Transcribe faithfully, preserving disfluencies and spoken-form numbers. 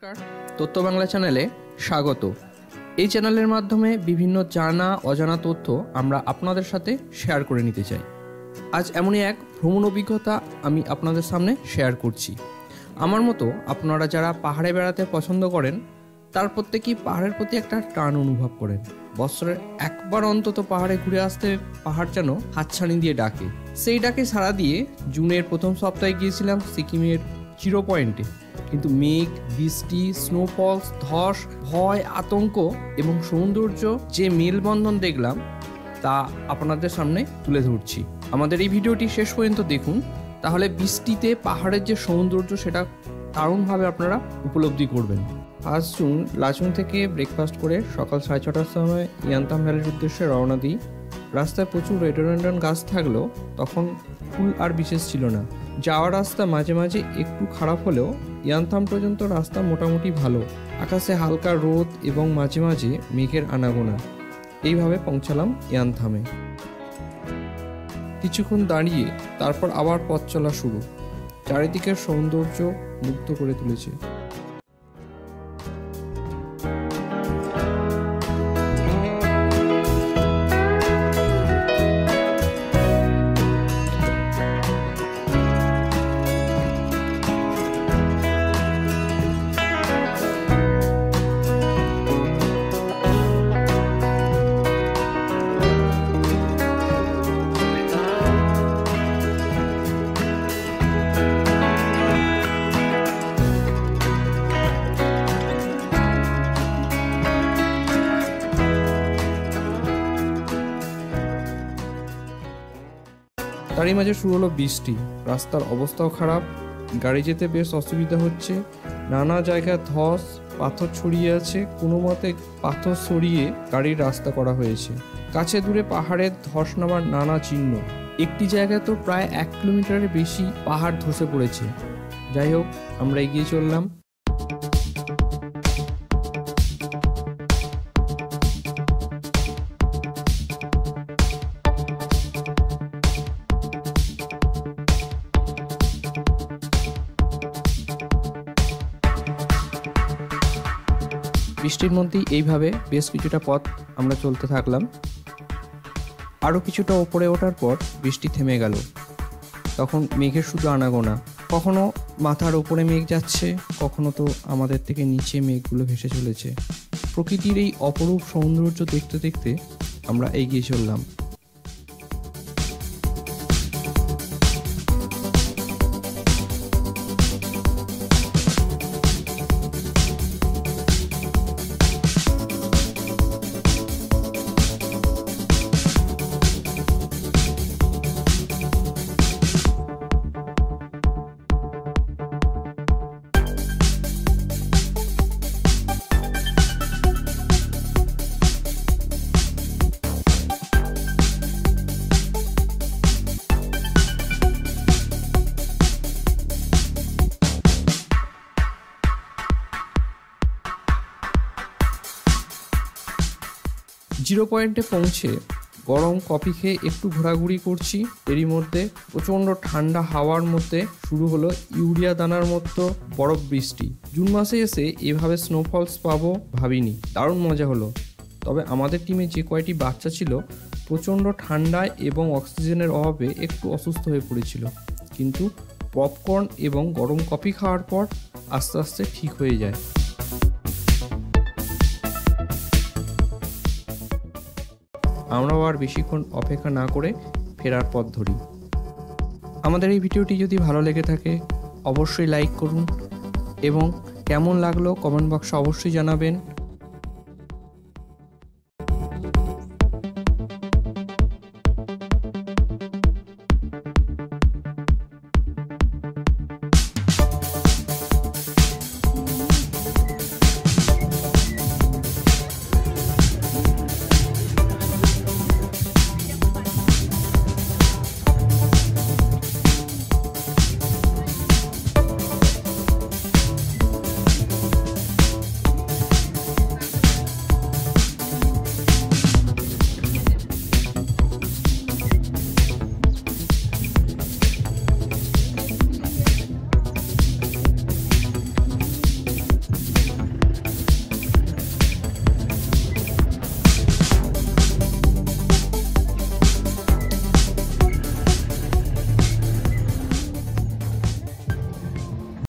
নমস্কার, তথ্য বাংলা চ্যানেলে স্বাগত। এই চ্যানেলের মাধ্যমে বিভিন্ন জানা অজানা তথ্য আমরা আপনাদের সাথে শেয়ার করে নিতে চাই। আজ এমনই এক ভ্রমণ অভিজ্ঞতা আমি আপনাদের সামনে শেয়ার করছি। আমার মতো আপনারা যারা পাহাড়ে বেড়াতে পছন্দ করেন তার প্রত্যেকেই পাহাড়ের প্রতি একটা টান অনুভব করেন। বছরের একবার অন্তত পাহাড়ে ঘুরে আসতে পাহাড় যেন হাতছানি দিয়ে ডাকে। সেই ডাকে সাড়া দিয়ে জুনের প্রথম সপ্তাহে গিয়েছিলাম সিকিমের জিরো পয়েন্টে। কিন্তু মেঘ, বৃষ্টি, স্নোফলস, ধস, ভয়, আতঙ্ক এবং সৌন্দর্য যে মেলবন্ধন দেখলাম তা আপনাদের সামনে তুলে ধরছি। আমাদের এই ভিডিওটি শেষ পর্যন্ত দেখুন, তাহলে বৃষ্টিতে পাহাড়ের যে সৌন্দর্য সেটা দারুণভাবে আপনারা উপলব্ধি করবেন। ফার্স্ট জুন লাচুং থেকে ব্রেকফাস্ট করে সকাল সাড়ে ছটার সময় ইয়ান্তাম ভ্যালির উদ্দেশ্যে রওনা দিই। রাস্তায় প্রচুর রেডোডেন্ড্রন গাছ থাকলেও তখন ফুল আর বিশেষ ছিল না। যাওয়ার রাস্তা মাঝে মাঝে একটু খারাপ হলেও ইয়ান্তাম পর্যন্ত রাস্তা মোটামুটি ভালো। আকাশে হালকা রোদ এবং মাঝে মাঝে মেঘের আনাগোনা। এইভাবে পৌঁছালাম ইয়ান্তামে। কিছুক্ষণ দাঁড়িয়ে তারপর আবার পথ চলা শুরু। চারিদিকের সৌন্দর্য মুগ্ধ করে তুলেছে। তারই মাঝে শুরু হলো বৃষ্টি। রাস্তার অবস্থাও খারাপ, গাড়ি যেতে বেশ অসুবিধা হচ্ছে। নানা জায়গায় ধস, পাথর ছড়িয়ে আছে। কোনো মতে পাথর সরিয়ে গাড়ির রাস্তা করা হয়েছে। কাছে দূরে পাহাড়ের ধস নামার নানা চিহ্ন। একটি জায়গায় তো প্রায় এক কিলোমিটারের বেশি পাহাড় ধসে পড়েছে। যাই হোক, আমরা এগিয়ে চললাম। বৃষ্টির মধ্যেই এইভাবে বেশ কিছুটা পথ আমরা চলতে থাকলাম। আরও কিছুটা ওপরে ওঠার পর বৃষ্টি থেমে গেল। তখন মেঘের শুধু আনাগোনা। কখনো মাথার ওপরে মেঘ যাচ্ছে, কখনো তো আমাদের থেকে নিচে মেঘগুলো ভেসে চলেছে। প্রকৃতির এই অপরূপ সৌন্দর্য দেখতে দেখতে আমরা এগিয়ে চললাম। জিরো পয়েন্টে পৌঁছে গরম কফি খেয়ে একটু ঘোরাঘুরি করছি। এরই মধ্যে প্রচণ্ড ঠান্ডা হাওয়ার মধ্যে শুরু হলো ইউরিয়া দানার মতো বরফ বৃষ্টি। জুন মাসে এসে এভাবে স্নোফলস পাবো ভাবিনি। দারুণ মজা হলো। তবে আমাদের টিমে যে কয়টি বাচ্চা ছিল প্রচণ্ড ঠান্ডায় এবং অক্সিজেনের অভাবে একটু অসুস্থ হয়ে পড়েছিল, কিন্তু পপকর্ন এবং গরম কফি খাওয়ার পর আস্তে আস্তে ঠিক হয়ে যায়। আমরাও আর বেশিক্ষণ অপেক্ষা না করে ফেরার পথ ধরি। আমাদের এই ভিডিওটি যদি ভালো লেগে থাকে অবশ্যই লাইক করুন এবং কেমন লাগলো কমেন্ট বক্সে অবশ্যই জানাবেন।